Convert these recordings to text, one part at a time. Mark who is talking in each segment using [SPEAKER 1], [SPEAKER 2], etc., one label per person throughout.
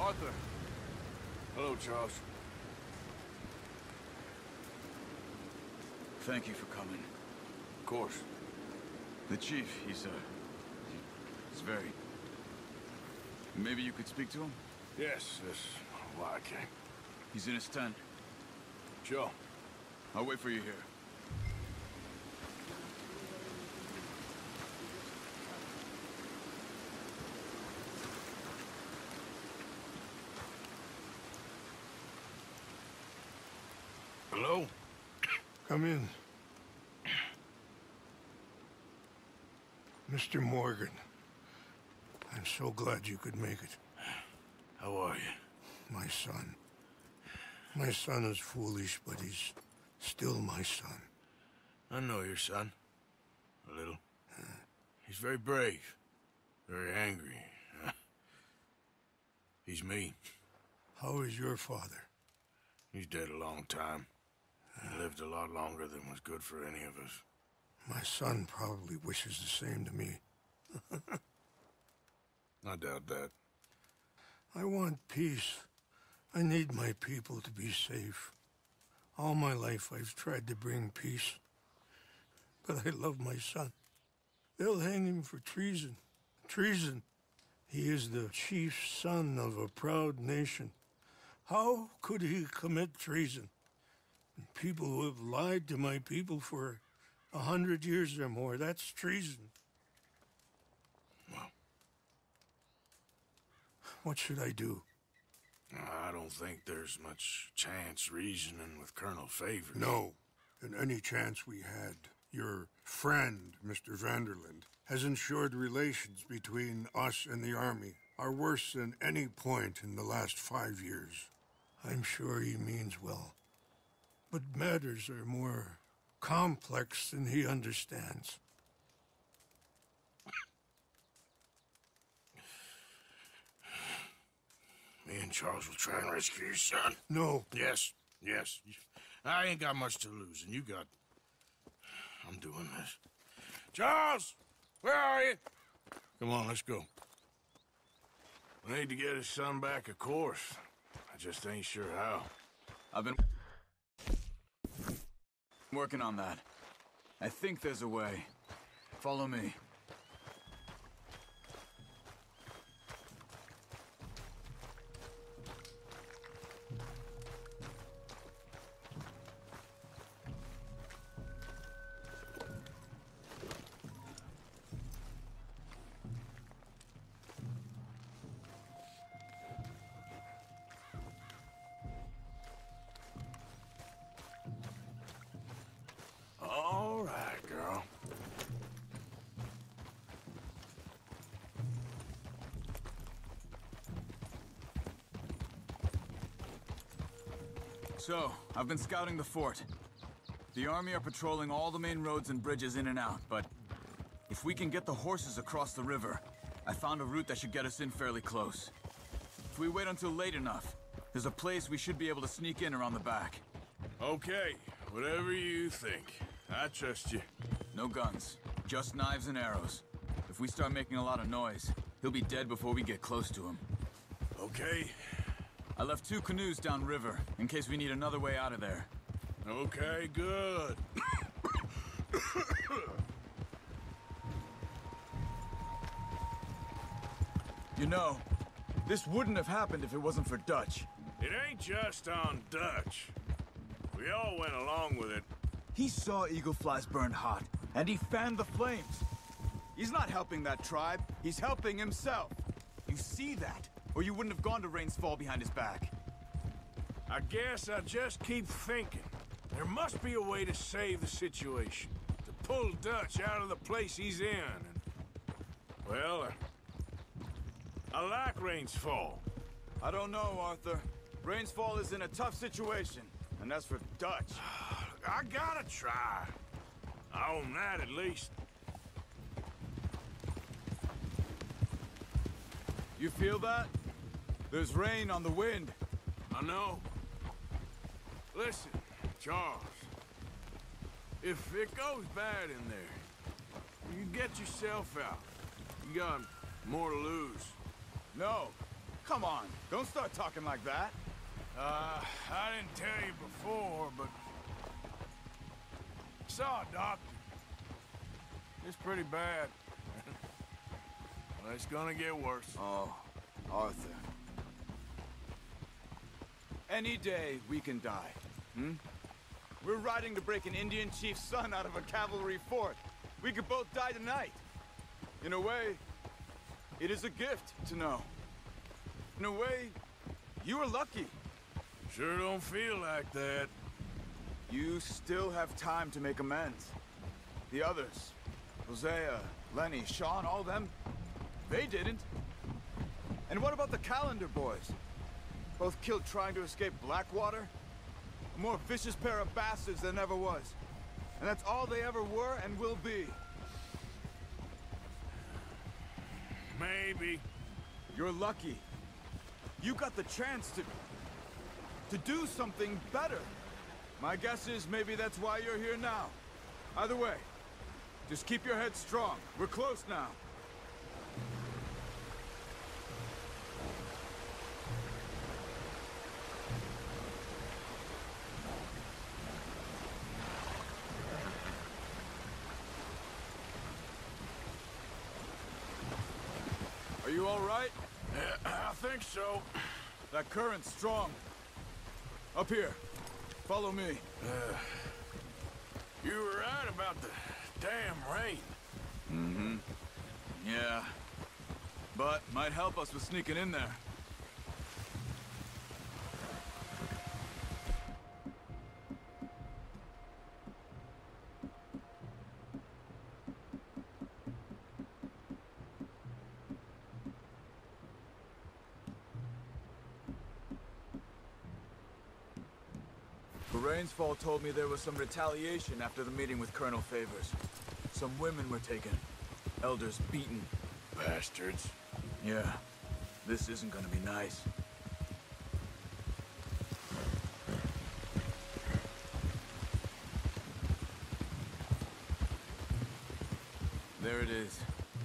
[SPEAKER 1] Arthur. Hello, Charles.
[SPEAKER 2] Thank you for coming.
[SPEAKER 1] Of course.
[SPEAKER 2] The chief, he's very... Maybe you could speak to him?
[SPEAKER 1] Yes, why I came.
[SPEAKER 2] He's in his tent.
[SPEAKER 1] Sure.
[SPEAKER 2] I'll wait for you here.
[SPEAKER 1] Hello?
[SPEAKER 3] Come in. Mr. Morgan, I'm so glad you could make it.
[SPEAKER 1] How are you?
[SPEAKER 3] My son. My son is foolish, but he's still my son.
[SPEAKER 1] I know your son. A little. He's very brave. Very angry. He's mean.
[SPEAKER 3] How is your father?
[SPEAKER 1] He's dead a long time. He lived a lot longer than was good for any of us.
[SPEAKER 3] My son probably wishes the same to me.
[SPEAKER 1] I doubt that.
[SPEAKER 3] I want peace. I need my people to be safe. All my life I've tried to bring peace. But I love my son. They'll hang him for treason. Treason. He is the chief son of a proud nation. How could he commit treason? People who have lied to my people for 100 years or more, that's treason.
[SPEAKER 1] Well,
[SPEAKER 3] what should I do?
[SPEAKER 1] I don't think there's much chance reasoning with Colonel Favors.
[SPEAKER 3] No. In any chance we had, your friend, Mr. Van der Linde, has ensured relations between us and the army are worse than any point in the last 5 years. I'm sure he means well. But matters are more complex than he understands.
[SPEAKER 1] Me and Charles will try and rescue your son.
[SPEAKER 3] No.
[SPEAKER 1] Yes. I ain't got much to lose, and you got... I'm doing this. Charles! Where are you? Come on, let's go. We need to get his son back, of course. I just ain't sure how.
[SPEAKER 2] I've been working on that. I think there's a way. Follow me.
[SPEAKER 1] All right, girl.
[SPEAKER 2] So, I've been scouting the fort. The army are patrolling all the main roads and bridges in and out, but if we can get the horses across the river, I found a route that should get us in fairly close. If we wait until late enough, there's a place we should be able to sneak in around the back.
[SPEAKER 1] Okay, whatever you think. I trust you.
[SPEAKER 2] No guns, just knives and arrows. If we start making a lot of noise, he'll be dead before we get close to him.
[SPEAKER 1] Okay.
[SPEAKER 2] I left 2 canoes downriver, in case we need another way out of there.
[SPEAKER 1] Okay, good.
[SPEAKER 2] You know, this wouldn't have happened if it wasn't for Dutch.
[SPEAKER 1] It ain't just on Dutch. We all went along with it.
[SPEAKER 2] He saw eagle flies burned hot, and he fanned the flames. He's not helping that tribe, he's helping himself. You see that, or you wouldn't have gone to Rain's Fall behind his back.
[SPEAKER 1] I guess I just keep thinking. There must be a way to save the situation. To pull Dutch out of the place he's in. And, well, I like Rain's Fall.
[SPEAKER 2] I don't know, Arthur. Rain's Fall is in a tough situation, and as for Dutch...
[SPEAKER 1] I gotta try. I own that at least.
[SPEAKER 2] You feel that? There's rain on the wind.
[SPEAKER 1] I know. Listen, Charles. If it goes bad in there, you get yourself out. You got more to lose.
[SPEAKER 2] No. Come on, don't start talking like that.
[SPEAKER 1] I didn't tell you before, but... I saw a doctor. It's pretty bad. Well, it's gonna get worse.
[SPEAKER 2] Oh, Arthur. Any day we can die, hmm? We're riding to break an Indian chief's son out of a cavalry fort. We could both die tonight. In a way, it is a gift to know. In a way, you were lucky.
[SPEAKER 1] Sure don't feel like that.
[SPEAKER 2] You still have time to make amends. The others, Hosea, Lenny, Sean, all them, they didn't. And what about the Calendar boys? Both killed trying to escape Blackwater? A more vicious pair of bastards than ever was. And that's all they ever were and will be.
[SPEAKER 1] Maybe.
[SPEAKER 2] You're lucky. You got the chance to do something better. My guess is maybe that's why you're here now. Either way, just keep your head strong. We're close now. Are you all right?
[SPEAKER 1] Yeah, I think so.
[SPEAKER 2] That current's strong. Up here. Follow me.
[SPEAKER 1] You were right about the damn rain.
[SPEAKER 2] Mm-hmm. Yeah. But might help us with sneaking in there. Rainsfall told me there was some retaliation after the meeting with Colonel Favors. Some women were taken. Elders beaten.
[SPEAKER 1] Bastards.
[SPEAKER 2] Yeah. This isn't gonna be nice. There it is.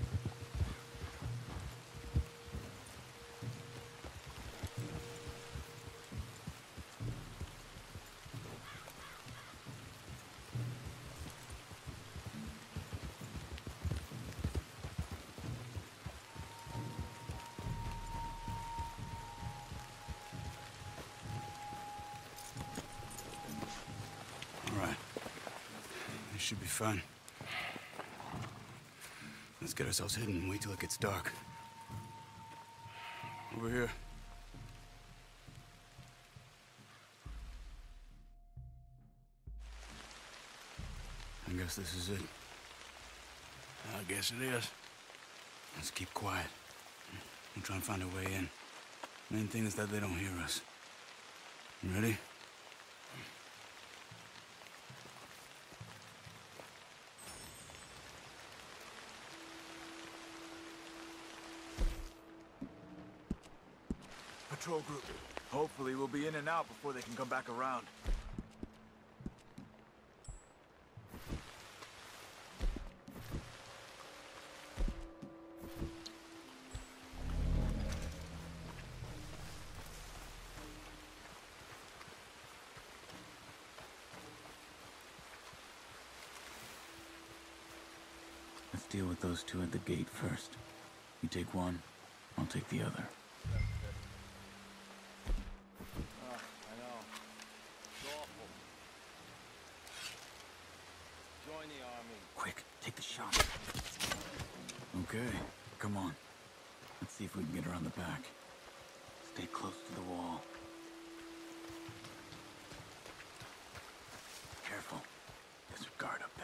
[SPEAKER 4] Should be fun. Let's get ourselves hidden and wait till it gets dark. Over here. I guess this is it.
[SPEAKER 1] I guess it is.
[SPEAKER 4] Let's keep quiet. We'll try and find a way in. Main thing is that they don't hear us. You ready?
[SPEAKER 2] Patrol group. Hopefully we'll be in and out before they can come back around.
[SPEAKER 4] Let's deal with those two at the gate first. You take one, I'll take the other. Quick, take the shot. Okay, come on. Let's see if we can get around the back. Stay close to the wall. Careful. There's a guard up there.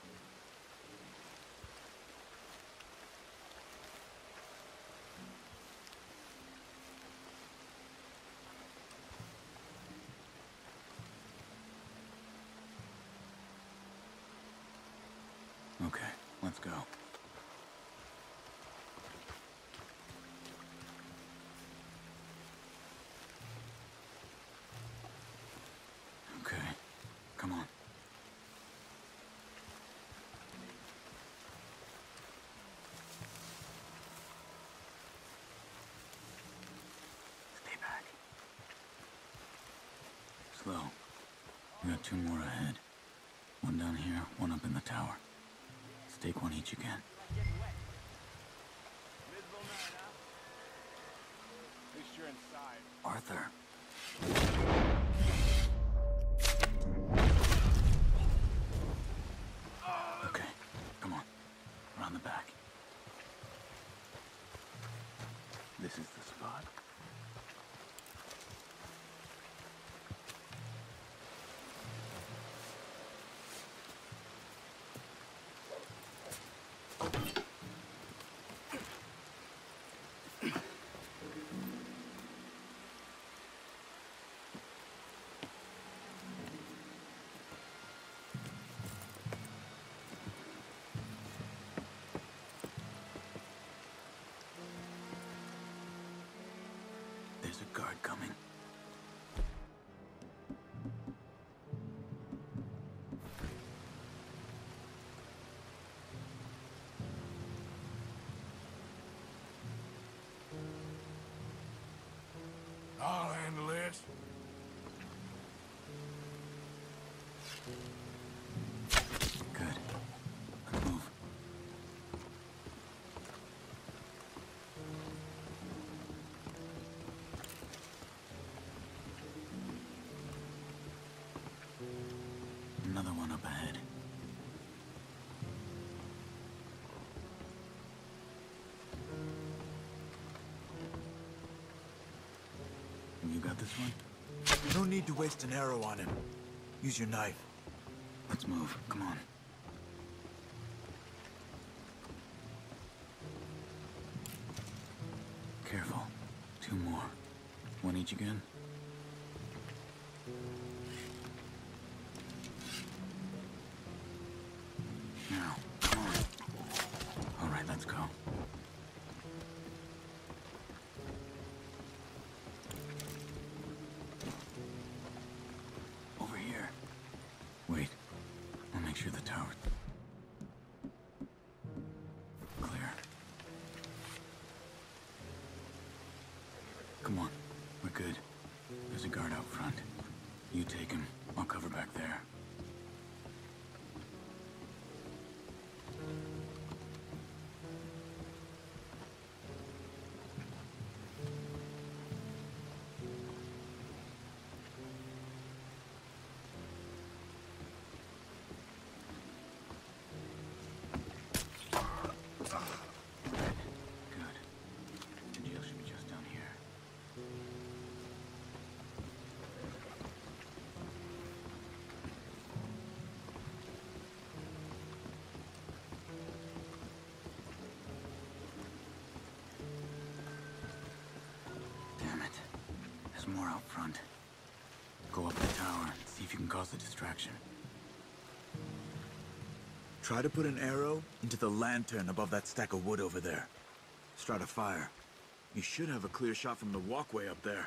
[SPEAKER 4] Okay, let's go. Okay, come on. slow. We got 2 more ahead. One down here, one up in the tower. Stake one each again. Arthur. Okay, come on. Around the back. This is the spot. There's a guard coming.
[SPEAKER 1] I'll handle this.
[SPEAKER 4] Good. Let's move. Another one up ahead. You got this one?
[SPEAKER 2] No need to waste an arrow on him. Use your knife.
[SPEAKER 4] Let's move. Come on. Careful. 2 more. One each again. Now, come on. All right, let's go. Over here. Wait. I'll make sure the tower... Clear. Come on. We're good. There's a guard out front. You take him. I'll cover back there. Good. The jail should be just down here. Damn it. There's more out front. Go up the tower and see if you can cause a distraction.
[SPEAKER 2] Try to put an arrow into the lantern above that stack of wood over there. Start a fire. You should have a clear shot from the walkway up there.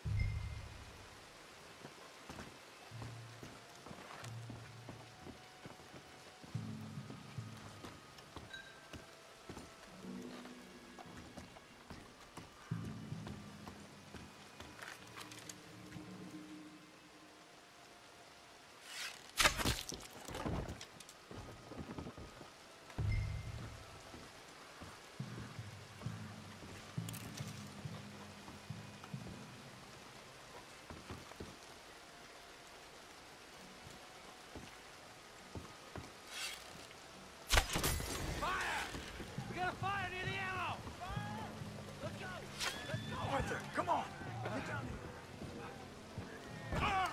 [SPEAKER 2] Arthur, come on! Get down here.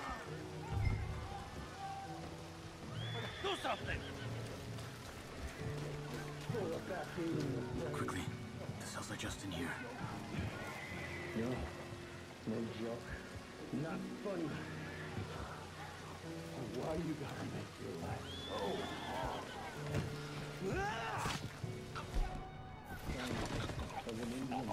[SPEAKER 1] Do something!
[SPEAKER 4] Quickly. The cells are just in here.
[SPEAKER 5] No, no joke. Not funny. Why you gotta make your life so hard? Of an Indian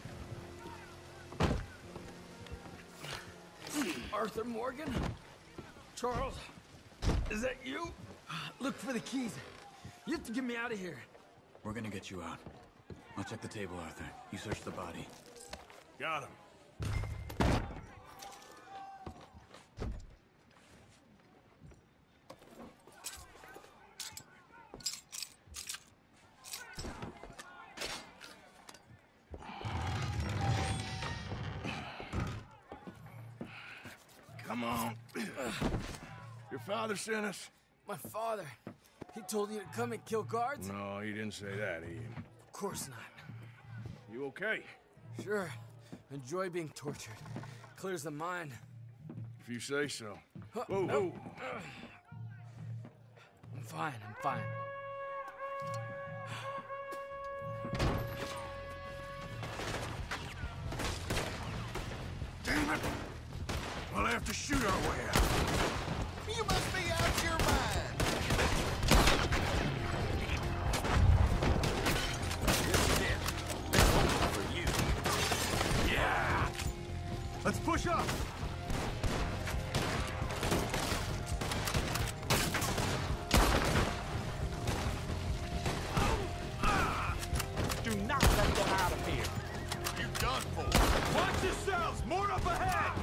[SPEAKER 5] chief.
[SPEAKER 6] Arthur Morgan? Charles? Is that you? Look for the keys. You have to get me out of here.
[SPEAKER 4] We're gonna get you out. I'll check the table, Arthur. You search the body.
[SPEAKER 1] Got him. Come on. Your father sent us?
[SPEAKER 6] My father. He told you to come and kill guards?
[SPEAKER 1] No, he didn't say that, Ian.
[SPEAKER 6] Of course not.
[SPEAKER 1] You okay?
[SPEAKER 6] Sure. Enjoy being tortured. Clears the mind.
[SPEAKER 1] If you say so.
[SPEAKER 6] Huh,
[SPEAKER 1] Whoa,
[SPEAKER 6] no.
[SPEAKER 1] whoa.
[SPEAKER 6] I'm fine, I'm fine.
[SPEAKER 1] Damn it! We'll have to shoot our way out.
[SPEAKER 7] You must be out your mind.
[SPEAKER 2] This is it. It's over for you.
[SPEAKER 1] Yeah!
[SPEAKER 2] Let's push up!
[SPEAKER 7] Do not let them out of here. You done for.
[SPEAKER 2] Watch yourselves! More up ahead!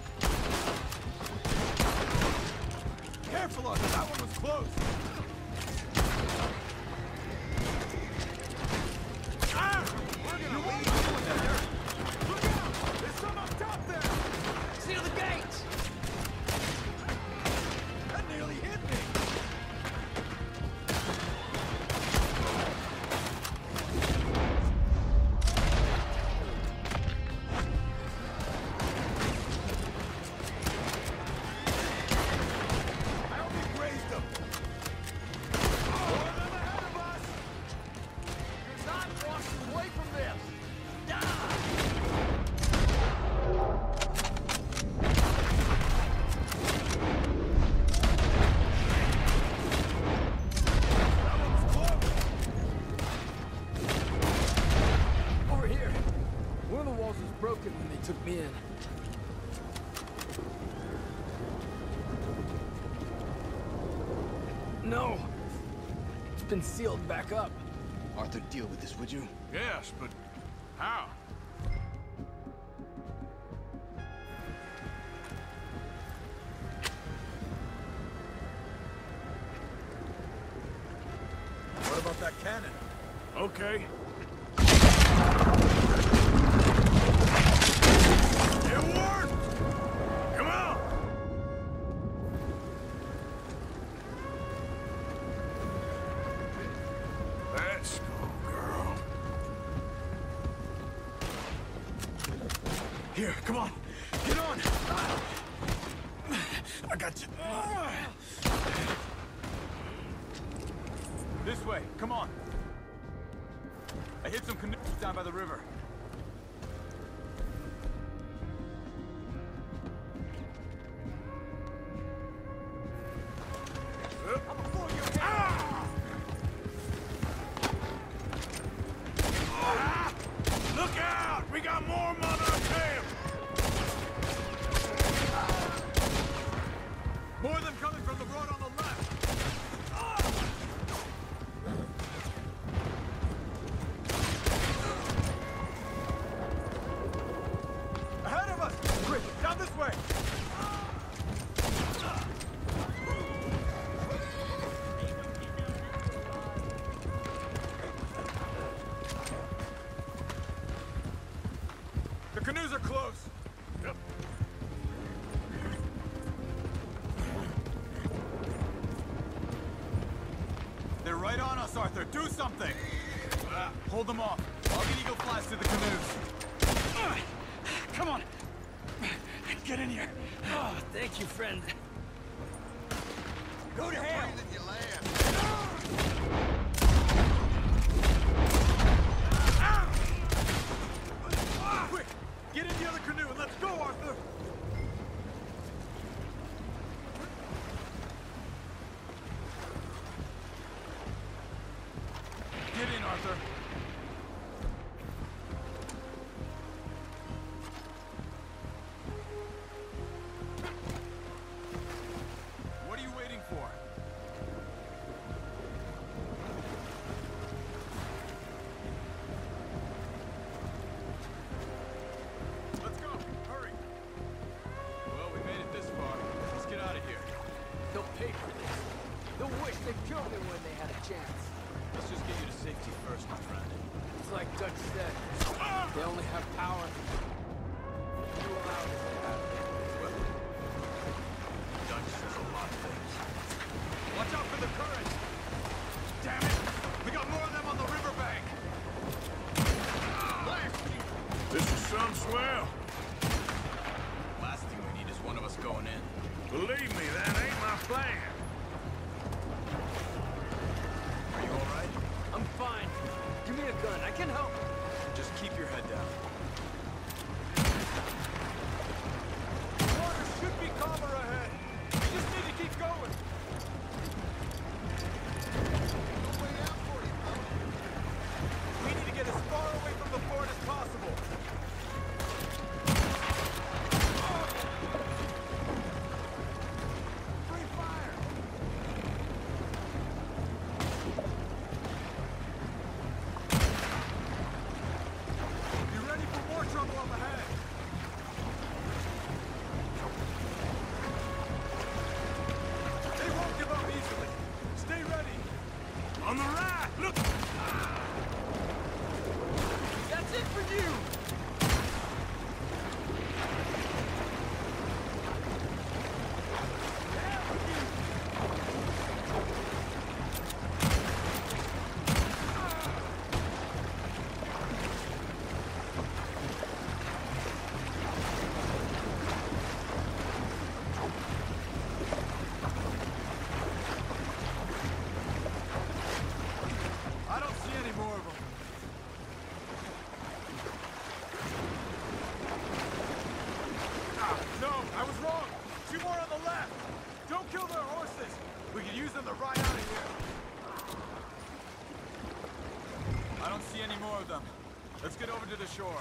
[SPEAKER 2] Careful, Arthur. That one was close. We're gonna leave you in the dirt. Look out! There's some up top there!
[SPEAKER 6] Seal the gates!
[SPEAKER 2] That nearly hit me! I hope he grazed them! More of them ahead of us!
[SPEAKER 6] You're not walking away from this! Over here. One of the walls was broken when they took me in. No. It's been sealed back up.
[SPEAKER 7] Arthur, deal with this, would you?
[SPEAKER 1] Yes, but how?
[SPEAKER 2] What about that cannon?
[SPEAKER 1] Okay. It worked! Come on! Let's go, girl.
[SPEAKER 2] Here, come on. Get on. I got you. This way, come on. I hit some canoes down by the river.
[SPEAKER 1] Look out! We got more on our tail!
[SPEAKER 2] More of them coming from the road on the left. Ahead of us! Quick, down this way! The canoes are close.
[SPEAKER 1] Yep.
[SPEAKER 2] They're right on us, Arthur. Do something! Hold them off. I'll get Eagle Flash to the canoes. Come on! Get in here!
[SPEAKER 6] Oh, thank you, friend.
[SPEAKER 2] Go to hell!
[SPEAKER 7] Breathe and you land.
[SPEAKER 2] Quick! Get in the other canoe and let's go, Arthur! Get in, Arthur. What are you waiting for? Let's go! Hurry! Well, we made it this far. Let's get out of here.
[SPEAKER 6] They'll pay for this. They'll wish they killed me when they had a chance.
[SPEAKER 2] Let's just get you to safety first, my friend.
[SPEAKER 6] It's like Dutch said. They only have power. You allow this to happen.
[SPEAKER 1] Sounds swell.
[SPEAKER 2] Last thing we need is one of us going in.
[SPEAKER 1] Believe me, that ain't my plan.
[SPEAKER 2] Are you all right?
[SPEAKER 6] I'm fine. Give me a gun. I can help.
[SPEAKER 2] Just keep your head down.
[SPEAKER 6] The water should be calmer ahead. We just need to keep going. No way out for you, bro. We need to get as far away from the fort as possible. Free fire! Be ready for more trouble up ahead. They won't give up easily. Stay ready.
[SPEAKER 1] On the right! Look!
[SPEAKER 6] That's it for you! I don't see any more of them. No, I was wrong. 2 more on the left. Don't kill their horses. We could use them to ride out of here.
[SPEAKER 2] I don't see any more of them. Let's get over to the shore.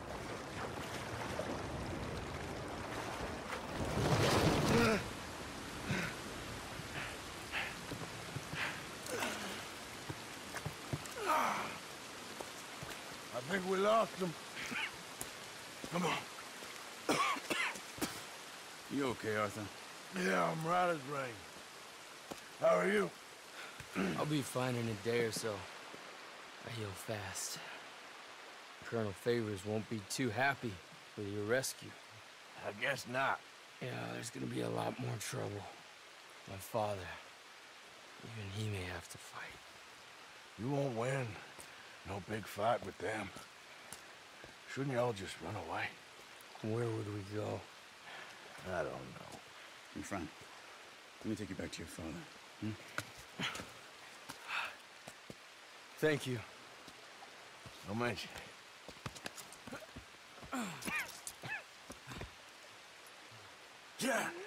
[SPEAKER 1] I think we lost them. Come on.
[SPEAKER 2] You okay, Arthur?
[SPEAKER 1] Yeah, I'm right as rain. How are you?
[SPEAKER 8] I'll be fine in a day or so. I heal fast. Colonel Favors won't be too happy with your rescue.
[SPEAKER 1] I guess not.
[SPEAKER 8] Yeah, there's gonna be a lot more trouble. My father, even he may have to fight.
[SPEAKER 1] You won't win. No big fight with them. Shouldn't y'all just run away?
[SPEAKER 8] Where would we go?
[SPEAKER 1] I don't know.
[SPEAKER 2] My friend, let me take you back to your father.
[SPEAKER 8] Thank you.
[SPEAKER 1] No mention. Yeah.